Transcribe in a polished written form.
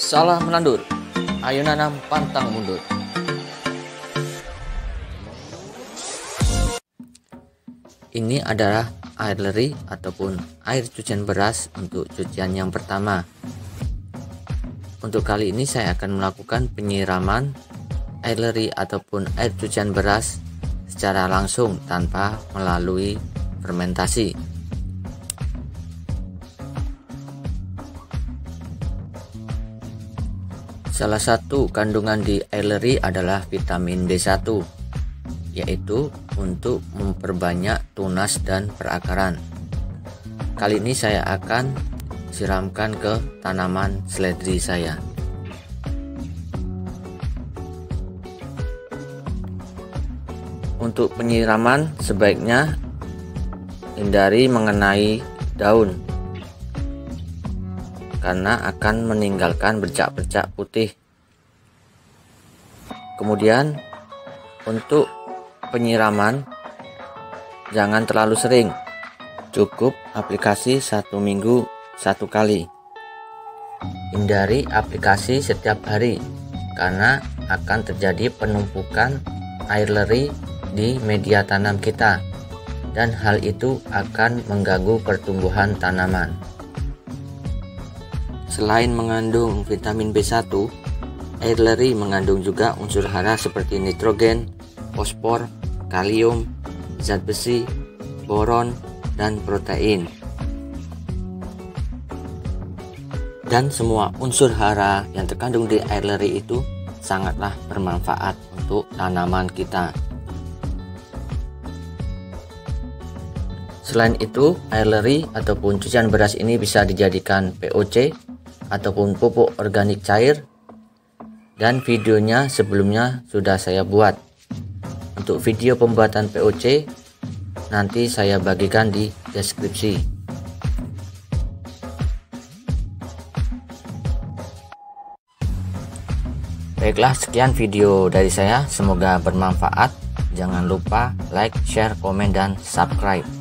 Salah menandur, ayo nanam pantang mundur. Ini adalah air leri ataupun air cucian beras untuk cucian yang pertama. Untuk kali ini saya akan melakukan penyiraman air leri ataupun air cucian beras secara langsung tanpa melalui fermentasi. Salah satu kandungan di air leri adalah vitamin B1, yaitu untuk memperbanyak tunas dan perakaran. Kali ini saya akan siramkan ke tanaman seledri saya. Untuk penyiraman sebaiknya hindari mengenai daun, karena akan meninggalkan bercak-bercak putih. Kemudian untuk penyiraman jangan terlalu sering, cukup aplikasi 1 minggu 1 kali. Hindari aplikasi setiap hari karena akan terjadi penumpukan air leri di media tanam kita, dan hal itu akan mengganggu pertumbuhan tanaman. Selain mengandung vitamin B1, air leri mengandung juga unsur hara seperti nitrogen, fosfor, kalium, zat besi, boron, dan protein. Dan semua unsur hara yang terkandung di air leri itu sangatlah bermanfaat untuk tanaman kita. Selain itu, air leri ataupun cucian beras ini bisa dijadikan POC ataupun pupuk organik cair, dan videonya sebelumnya sudah saya buat. Untuk video pembuatan POC nanti saya bagikan di deskripsi. Baiklah, sekian video dari saya, semoga bermanfaat. Jangan lupa like, share, komen, dan subscribe.